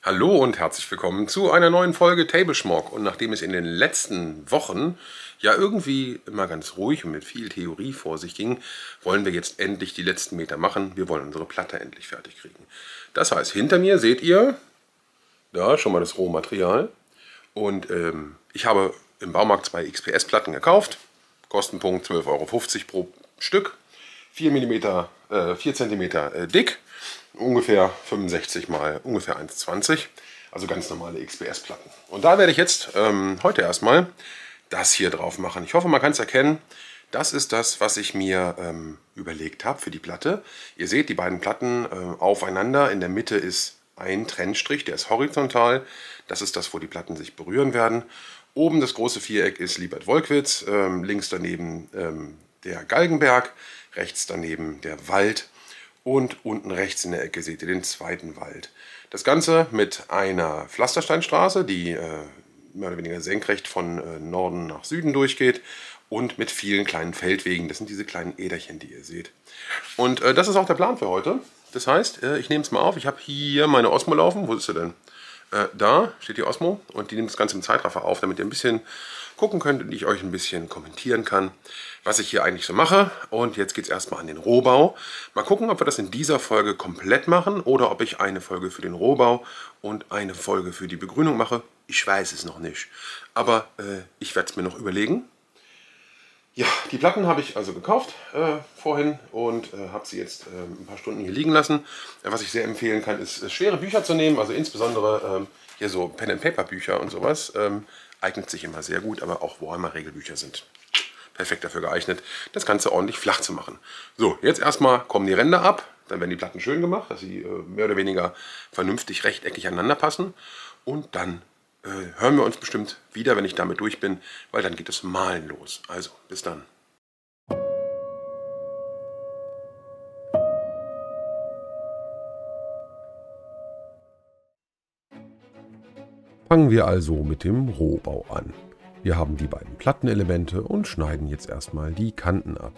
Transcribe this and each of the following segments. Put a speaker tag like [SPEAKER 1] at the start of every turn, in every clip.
[SPEAKER 1] Hallo und herzlich willkommen zu einer neuen Folge Table Schmock. Und nachdem es in den letzten Wochen ja irgendwie immer ganz ruhig und mit viel Theorie vor sich ging, wollen wir jetzt endlich die letzten Meter machen. Wir wollen unsere Platte endlich fertig kriegen. Das heißt, hinter mir seht ihr da schon mal das Rohmaterial. Und ich habe im Baumarkt 2 XPS-Platten gekauft. Kostenpunkt 12,50 € pro Stück. 4 cm dick. Ungefähr 65 mal ungefähr 1,20, also ganz normale XPS-Platten. Und da werde ich jetzt heute erstmal das hier drauf machen. Ich hoffe, man kann es erkennen. Das ist das, was ich mir überlegt habe für die Platte. Ihr seht die beiden Platten aufeinander. In der Mitte ist ein Trennstrich, der ist horizontal. Das ist das, wo die Platten sich berühren werden. Oben das große Viereck ist Liebert Wolkwitz, links daneben der Galgenberg, rechts daneben der Wald. Und unten rechts in der Ecke seht ihr den zweiten Wald. Das Ganze mit einer Pflastersteinstraße, die mehr oder weniger senkrecht von Norden nach Süden durchgeht. Und mit vielen kleinen Feldwegen. Das sind diese kleinen Äderchen, die ihr seht. Und das ist auch der Plan für heute. Das heißt, ich nehme es mal auf. Ich habe hier meine Osmo laufen. Wo ist sie denn? Da steht die Osmo. Und die nimmt das Ganze im Zeitraffer auf, damit ihr ein bisschen gucken könnt und ich euch ein bisschen kommentieren kann, was ich hier eigentlich so mache. Und jetzt geht es erstmal an den Rohbau. Mal gucken, ob wir das in dieser Folge komplett machen oder ob ich eine Folge für den Rohbau und eine Folge für die Begrünung mache. Ich weiß es noch nicht, aber ich werde es mir noch überlegen. Ja, die Platten habe ich also gekauft vorhin und habe sie jetzt ein paar Stunden hier liegen lassen. Was ich sehr empfehlen kann, ist schwere Bücher zu nehmen, also insbesondere hier so Pen-and-Paper-Bücher und sowas. Eignet sich immer sehr gut, aber auch Warhammer-Regelbücher sind perfekt dafür geeignet, das Ganze ordentlich flach zu machen. So, jetzt erstmal kommen die Ränder ab, dann werden die Platten schön gemacht, dass sie mehr oder weniger vernünftig rechteckig aneinander passen. Und dann hören wir uns bestimmt wieder, wenn ich damit durch bin, weil dann geht das Malen los. Also, bis dann. Fangen wir also mit dem Rohbau an. Wir haben die beiden Plattenelemente und schneiden jetzt erstmal die Kanten ab.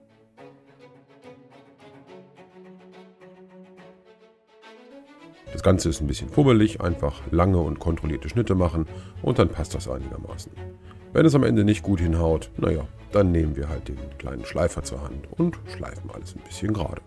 [SPEAKER 1] Das Ganze ist ein bisschen fummelig, einfach lange und kontrollierte Schnitte machen und dann passt das einigermaßen. Wenn es am Ende nicht gut hinhaut, naja, dann nehmen wir halt den kleinen Schleifer zur Hand und schleifen alles ein bisschen gerade.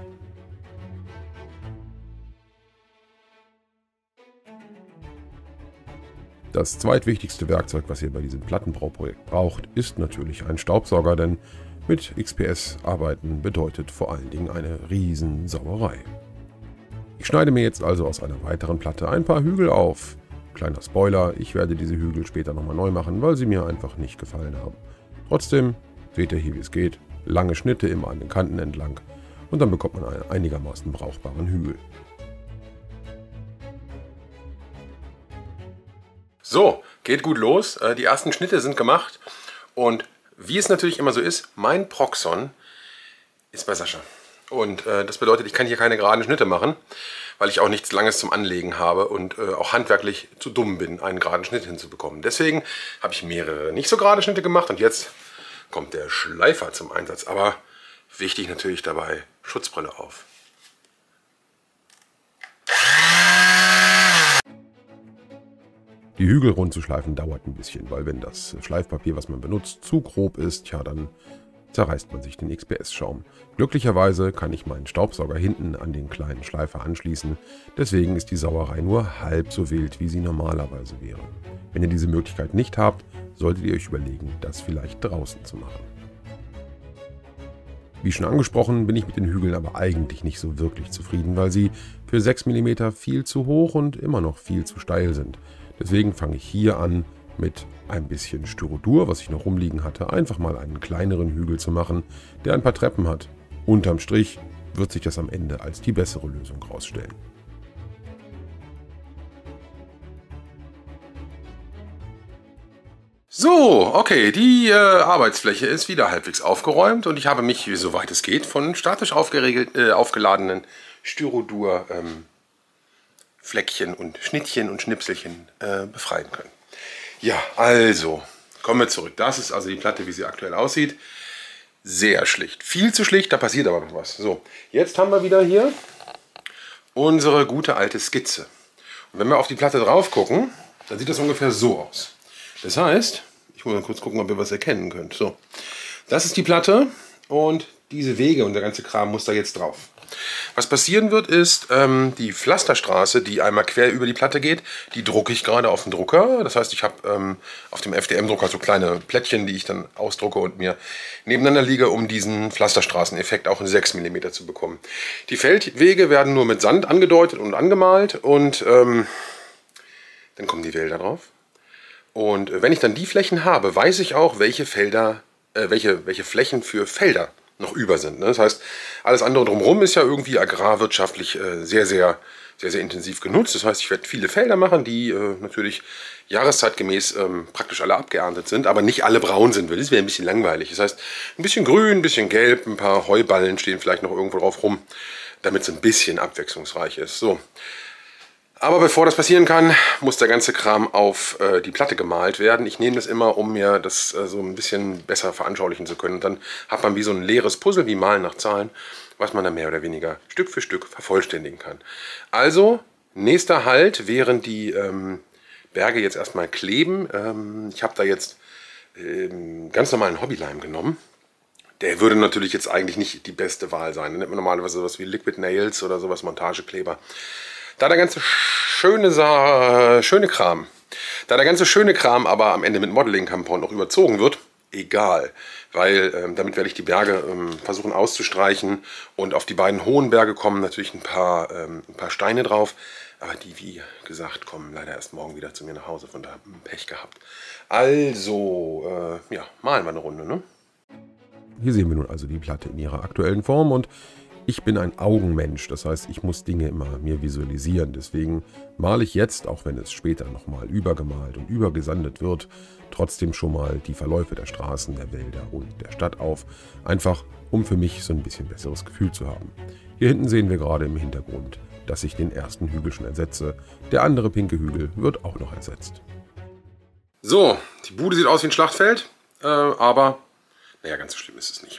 [SPEAKER 1] Das zweitwichtigste Werkzeug, was ihr bei diesem Plattenbauprojekt braucht, ist natürlich ein Staubsauger, denn mit XPS arbeiten bedeutet vor allen Dingen eine Riesensauerei. Ich schneide mir jetzt also aus einer weiteren Platte ein paar Hügel auf. Kleiner Spoiler, ich werde diese Hügel später nochmal neu machen, weil sie mir einfach nicht gefallen haben. Trotzdem, seht ihr hier, wie es geht, lange Schnitte immer an den Kanten entlang und dann bekommt man einen einigermaßen brauchbaren Hügel. So, geht gut los. Die ersten Schnitte sind gemacht und wie es natürlich immer so ist, mein Proxon ist bei Sascha. Und das bedeutet, ich kann hier keine geraden Schnitte machen, weil ich auch nichts Langes zum Anlegen habe und auch handwerklich zu dumm bin, einen geraden Schnitt hinzubekommen. Deswegen habe ich mehrere nicht so gerade Schnitte gemacht und jetzt kommt der Schleifer zum Einsatz. Aber wichtig natürlich dabei, Schutzbrille auf. Die Hügel rund zu schleifen dauert ein bisschen, weil wenn das Schleifpapier, was man benutzt, zu grob ist, ja, dann zerreißt man sich den XPS-Schaum. Glücklicherweise kann ich meinen Staubsauger hinten an den kleinen Schleifer anschließen, deswegen ist die Sauerei nur halb so wild, wie sie normalerweise wäre. Wenn ihr diese Möglichkeit nicht habt, solltet ihr euch überlegen, das vielleicht draußen zu machen. Wie schon angesprochen, bin ich mit den Hügeln aber eigentlich nicht so wirklich zufrieden, weil sie für 6 mm viel zu hoch und immer noch viel zu steil sind. Deswegen fange ich hier an, mit ein bisschen Styrodur, was ich noch rumliegen hatte, einfach mal einen kleineren Hügel zu machen, der ein paar Treppen hat. Unterm Strich wird sich das am Ende als die bessere Lösung herausstellen. So, okay, die Arbeitsfläche ist wieder halbwegs aufgeräumt und ich habe mich, soweit es geht, von statisch aufgeladenen Styrodur Fleckchen und Schnittchen und Schnipselchen befreien können. Ja, also, kommen wir zurück. Das ist also die Platte, wie sie aktuell aussieht. Sehr schlicht. Viel zu schlicht, da passiert aber noch was. So, jetzt haben wir wieder hier unsere gute alte Skizze. Und wenn wir auf die Platte drauf gucken, dann sieht das ungefähr so aus. Das heißt, ich muss mal kurz gucken, ob ihr was erkennen könnt. So, das ist die Platte und diese Wege und der ganze Kram muss da jetzt drauf. Was passieren wird, ist, die Pflasterstraße, die einmal quer über die Platte geht, die drucke ich gerade auf den Drucker. Das heißt, ich habe auf dem FDM-Drucker so kleine Plättchen, die ich dann ausdrucke und mir nebeneinander liege, um diesen Pflasterstraßeneffekt auch in 6 mm zu bekommen. Die Feldwege werden nur mit Sand angedeutet und angemalt und dann kommen die Wälder drauf. Und wenn ich dann die Flächen habe, weiß ich auch, welche Felder, welche Flächen für Felder noch über sind. Das heißt, alles andere drumherum ist ja irgendwie agrarwirtschaftlich sehr intensiv genutzt. Das heißt, ich werde viele Felder machen, die natürlich jahreszeitgemäß praktisch alle abgeerntet sind, aber nicht alle braun sind. Das wäre ein bisschen langweilig. Das heißt, ein bisschen grün, ein bisschen gelb, ein paar Heuballen stehen vielleicht noch irgendwo drauf rum, damit es ein bisschen abwechslungsreich ist. So. Aber bevor das passieren kann, muss der ganze Kram auf die Platte gemalt werden. Ich nehme das immer, um mir das so ein bisschen besser veranschaulichen zu können. Und dann hat man wie so ein leeres Puzzle, wie Malen nach Zahlen, was man dann mehr oder weniger Stück für Stück vervollständigen kann. Also, nächster Halt, während die Berge jetzt erstmal kleben. Ich habe da jetzt ganz normalen Hobbyleim genommen. Der würde natürlich jetzt eigentlich nicht die beste Wahl sein. Da nimmt man normalerweise sowas wie Liquid Nails oder sowas, Montagekleber. Da der ganze schöne Kram aber am Ende mit Modeling-Compound noch überzogen wird, egal. Weil damit werde ich die Berge versuchen auszustreichen und auf die beiden hohen Berge kommen natürlich ein paar Steine drauf. Aber die, wie gesagt, kommen leider erst morgen wieder zu mir nach Hause, von daher Pech gehabt. Also, ja, malen wir eine Runde, ne? Hier sehen wir nun also die Platte in ihrer aktuellen Form und ich bin ein Augenmensch, das heißt, ich muss Dinge immer mir visualisieren. Deswegen male ich jetzt, auch wenn es später nochmal übergemalt und übergesandet wird, trotzdem schon mal die Verläufe der Straßen, der Wälder und der Stadt auf. Einfach, um für mich so ein bisschen besseres Gefühl zu haben. Hier hinten sehen wir gerade im Hintergrund, dass ich den ersten Hügel schon ersetze. Der andere pinke Hügel wird auch noch ersetzt. So, die Bude sieht aus wie ein Schlachtfeld, aber naja, ganz so schlimm ist es nicht.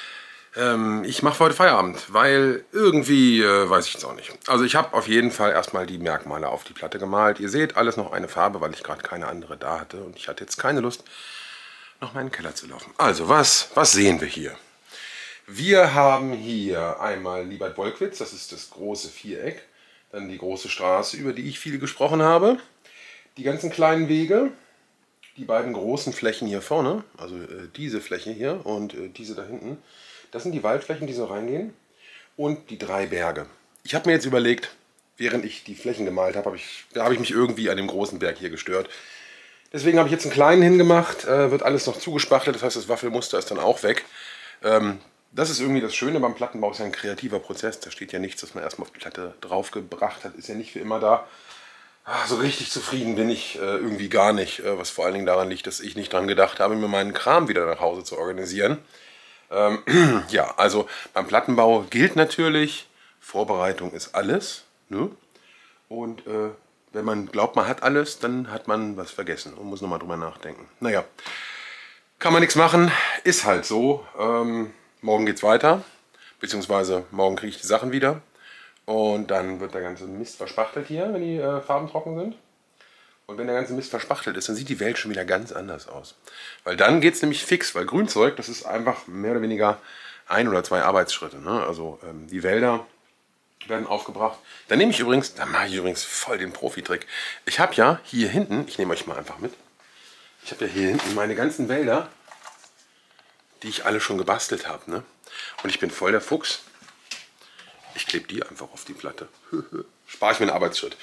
[SPEAKER 1] Ich mache für heute Feierabend, weil irgendwie weiß ich es auch nicht. Also ich habe auf jeden Fall erstmal die Merkmale auf die Platte gemalt. Ihr seht, alles noch eine Farbe, weil ich gerade keine andere da hatte. Und ich hatte jetzt keine Lust, noch meinen Keller zu laufen. Also, was sehen wir hier? Wir haben hier einmal Liebert-Wolkwitz, das ist das große Viereck. Dann die große Straße, über die ich viel gesprochen habe. Die ganzen kleinen Wege. Die beiden großen Flächen hier vorne, also diese Fläche hier und diese da hinten. Das sind die Waldflächen, die so reingehen und die 3 Berge. Ich habe mir jetzt überlegt, während ich die Flächen gemalt habe, habe ich mich irgendwie an dem großen Berg hier gestört. Deswegen habe ich jetzt einen kleinen hingemacht, wird alles noch zugespachtelt, das heißt, das Waffelmuster ist dann auch weg. Das ist irgendwie das Schöne beim Plattenbau, ist ja ein kreativer Prozess. Da steht ja nichts, das man erstmal auf die Platte draufgebracht hat, ist ja nicht für immer da. So richtig zufrieden bin ich irgendwie gar nicht, was vor allen Dingen daran liegt, dass ich nicht dran gedacht habe, mir meinen Kram wieder nach Hause zu organisieren. Ja, also beim Plattenbau gilt natürlich, Vorbereitung ist alles. Ne? Und wenn man glaubt, man hat alles, dann hat man was vergessen und muss nochmal drüber nachdenken. Naja, kann man nichts machen, ist halt so. Morgen geht's weiter, beziehungsweise morgen kriege ich die Sachen wieder. Und dann wird der ganze Mist verspachtelt hier, wenn die Farben trocken sind. Und wenn der ganze Mist verspachtelt ist, dann sieht die Welt schon wieder ganz anders aus. Weil dann geht es nämlich fix, weil Grünzeug, das ist einfach mehr oder weniger 1 oder 2 Arbeitsschritte. Ne? Also die Wälder werden aufgebracht. Da mache ich übrigens voll den Profitrick. Ich habe ja hier hinten, ich nehme euch mal einfach mit, ich habe ja hier hinten meine ganzen Wälder, die ich alle schon gebastelt habe. Ne? Und ich bin voll der Fuchs. Ich klebe die einfach auf die Platte. Spare ich mir einen Arbeitsschritt.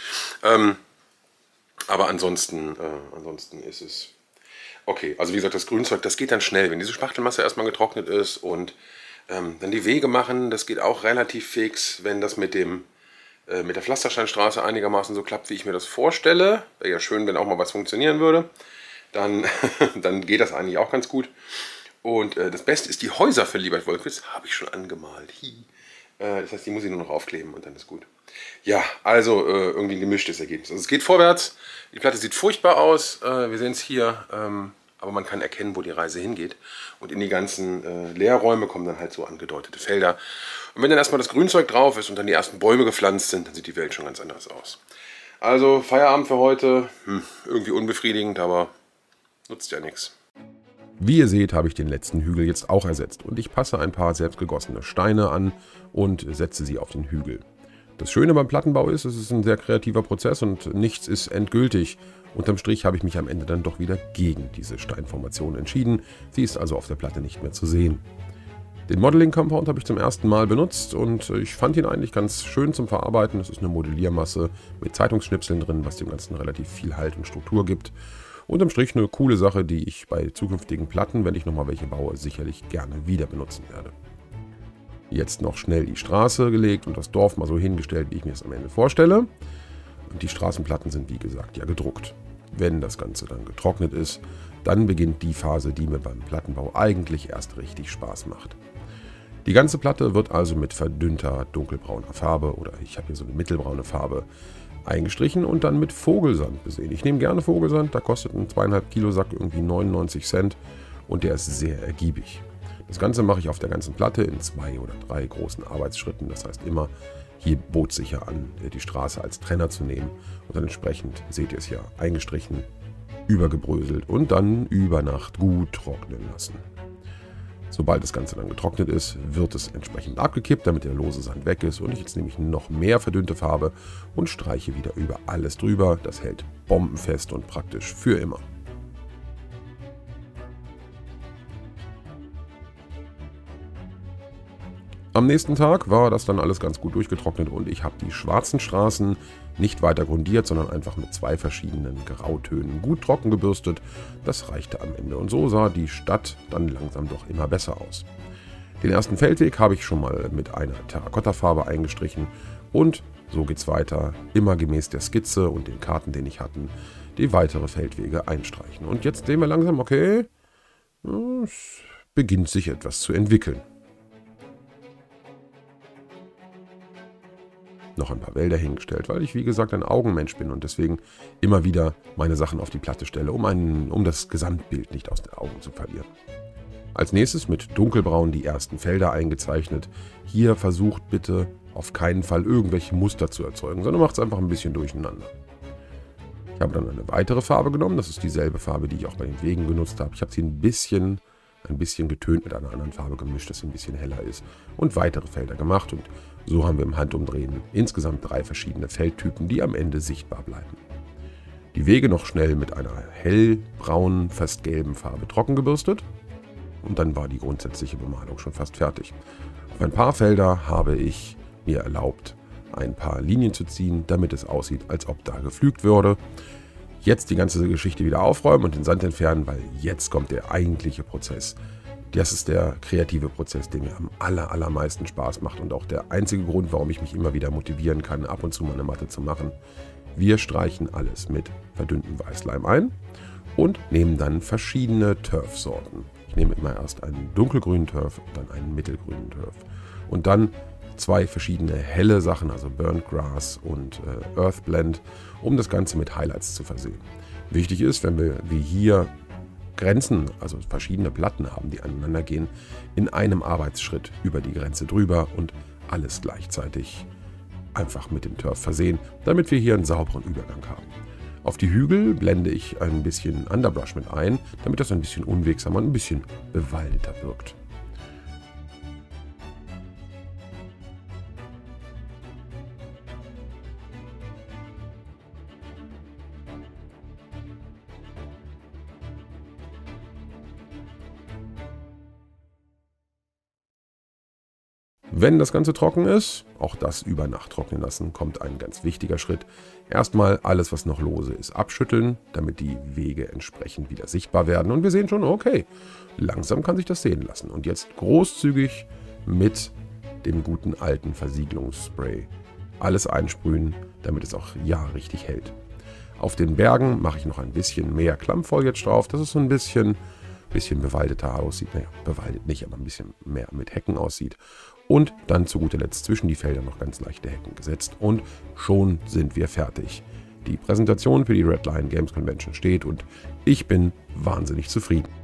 [SPEAKER 1] Aber ansonsten ist es okay. Also wie gesagt, das Grünzeug, das geht dann schnell, wenn diese Spachtelmasse erstmal getrocknet ist und dann die Wege machen, das geht auch relativ fix, wenn das mit der Pflastersteinstraße einigermaßen so klappt, wie ich mir das vorstelle. Wäre ja schön, wenn auch mal was funktionieren würde. Dann geht das eigentlich auch ganz gut. Und das Beste ist, die Häuser für Liebert-Wolkwitz habe ich schon angemalt. Das heißt, die muss ich nur noch aufkleben und dann ist gut. Ja, also irgendwie ein gemischtes Ergebnis. Also es geht vorwärts, die Platte sieht furchtbar aus, wir sehen es hier, aber man kann erkennen, wo die Reise hingeht. Und in die ganzen Leerräume kommen dann halt so angedeutete Felder. Und wenn dann erstmal das Grünzeug drauf ist und dann die ersten Bäume gepflanzt sind, dann sieht die Welt schon ganz anders aus. Also Feierabend für heute. Irgendwie unbefriedigend, aber nutzt ja nichts. Wie ihr seht, habe ich den letzten Hügel jetzt auch ersetzt und ich passe ein paar selbstgegossene Steine an und setze sie auf den Hügel. Das Schöne beim Plattenbau ist, es ist ein sehr kreativer Prozess und nichts ist endgültig. Unterm Strich habe ich mich am Ende dann doch wieder gegen diese Steinformation entschieden. Sie ist also auf der Platte nicht mehr zu sehen. Den Modeling Compound habe ich zum ersten Mal benutzt und ich fand ihn eigentlich ganz schön zum Verarbeiten. Es ist eine Modelliermasse mit Zeitungsschnipseln drin, was dem Ganzen relativ viel Halt und Struktur gibt. Unterm Strich eine coole Sache, die ich bei zukünftigen Platten, wenn ich nochmal welche baue, sicherlich gerne wieder benutzen werde. Jetzt noch schnell die Straße gelegt und das Dorf mal so hingestellt, wie ich mir es am Ende vorstelle. Und die Straßenplatten sind wie gesagt ja gedruckt. Wenn das Ganze dann getrocknet ist, dann beginnt die Phase, die mir beim Plattenbau eigentlich erst richtig Spaß macht. Die ganze Platte wird also mit verdünnter dunkelbrauner Farbe, oder ich habe hier so eine mittelbraune Farbe, eingestrichen und dann mit Vogelsand besehen. Ich nehme gerne Vogelsand, da kostet ein 2,5 Kilo Sack irgendwie 99 Cent und der ist sehr ergiebig. Das Ganze mache ich auf der ganzen Platte in 2 oder 3 großen Arbeitsschritten. Das heißt immer hier bootssicher an, die Straße als Trenner zu nehmen. Und dann entsprechend, seht ihr es ja, eingestrichen, übergebröselt und dann über Nacht gut trocknen lassen. Sobald das Ganze dann getrocknet ist, wird es entsprechend abgekippt, damit der lose Sand weg ist. Und jetzt nehme ich noch mehr verdünnte Farbe und streiche wieder über alles drüber. Das hält bombenfest und praktisch für immer. Am nächsten Tag war das dann alles ganz gut durchgetrocknet und ich habe die schwarzen Straßen nicht weiter grundiert, sondern einfach mit 2 verschiedenen Grautönen gut trocken gebürstet. Das reichte am Ende und so sah die Stadt dann langsam doch immer besser aus. Den ersten Feldweg habe ich schon mal mit einer Terrakottafarbe eingestrichen und so geht's weiter, immer gemäß der Skizze und den Karten, den ich hatte, die weitere Feldwege einstreichen. Und jetzt sehen wir langsam, okay, es beginnt sich etwas zu entwickeln. Noch ein paar Wälder hingestellt, weil ich wie gesagt ein Augenmensch bin und deswegen immer wieder meine Sachen auf die Platte stelle, um das Gesamtbild nicht aus den Augen zu verlieren. Als nächstes mit dunkelbraun die ersten Felder eingezeichnet. Hier versucht bitte auf keinen Fall irgendwelche Muster zu erzeugen, sondern macht es einfach ein bisschen durcheinander. Ich habe dann eine weitere Farbe genommen, das ist dieselbe Farbe, die ich auch bei den Wegen genutzt habe. Ich habe sie ein bisschen getönt mit einer anderen Farbe gemischt, dass sie ein bisschen heller ist und weitere Felder gemacht und so haben wir im Handumdrehen insgesamt 3 verschiedene Feldtypen, die am Ende sichtbar bleiben. Die Wege noch schnell mit einer hellbraunen, fast gelben Farbe trocken gebürstet und dann war die grundsätzliche Bemalung schon fast fertig. Auf ein paar Felder habe ich mir erlaubt, ein paar Linien zu ziehen, damit es aussieht, als ob da gepflügt würde. Jetzt die ganze Geschichte wieder aufräumen und den Sand entfernen, weil jetzt kommt der eigentliche Prozess. Das ist der kreative Prozess, der mir am allermeisten Spaß macht und auch der einzige Grund, warum ich mich immer wieder motivieren kann, ab und zu mal eine Matte zu machen. Wir streichen alles mit verdünntem Weißleim ein und nehmen dann verschiedene Turfsorten. Ich nehme immer erst einen dunkelgrünen Turf und dann einen mittelgrünen Turf. Und dann 2 verschiedene helle Sachen, also Burnt Grass und Earth Blend, um das Ganze mit Highlights zu versehen. Wichtig ist, wenn wir wie hier Grenzen, also verschiedene Platten haben, die aneinander gehen, in einem Arbeitsschritt über die Grenze drüber und alles gleichzeitig einfach mit dem Turf versehen, damit wir hier einen sauberen Übergang haben. Auf die Hügel blende ich ein bisschen Underbrush mit ein, damit das ein bisschen unwegsamer und ein bisschen bewaldeter wirkt. Wenn das Ganze trocken ist, auch das über Nacht trocknen lassen, kommt ein ganz wichtiger Schritt. Erstmal alles, was noch lose ist, abschütteln, damit die Wege entsprechend wieder sichtbar werden. Und wir sehen schon, okay, langsam kann sich das sehen lassen. Und jetzt großzügig mit dem guten alten Versiegelungsspray alles einsprühen, damit es auch ja richtig hält. Auf den Bergen mache ich noch ein bisschen mehr Klammfoliage drauf, dass es so ein bisschen bewaldeter aussieht. Naja, bewaldet nicht, aber ein bisschen mehr mit Hecken aussieht. Und dann zu guter Letzt zwischen die Felder noch ganz leichte Hecken gesetzt. Und schon sind wir fertig. Die Präsentation für die Red Lion Games Convention steht und ich bin wahnsinnig zufrieden.